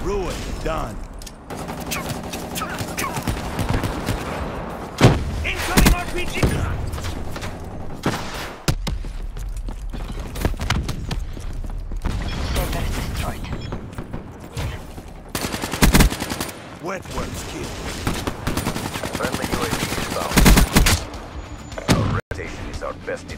Ruin done. Incoming RPG! Center destroyed. Wet works killed. Friendly UAV is found. Our reputation is our best